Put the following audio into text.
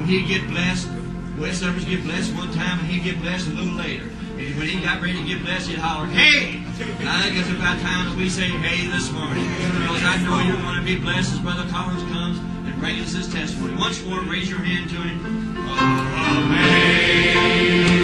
when he'd get blessed, Wes Summers get blessed one time, and he'd get blessed a little later. And when he got ready to get blessed, he'd holler, "Hey!" And I think it's about time that we say "hey" this morning. Because I know you're going to be blessed as Brother Collins comes and brings us his testimony. Once more, raise your hand to him. Amazing.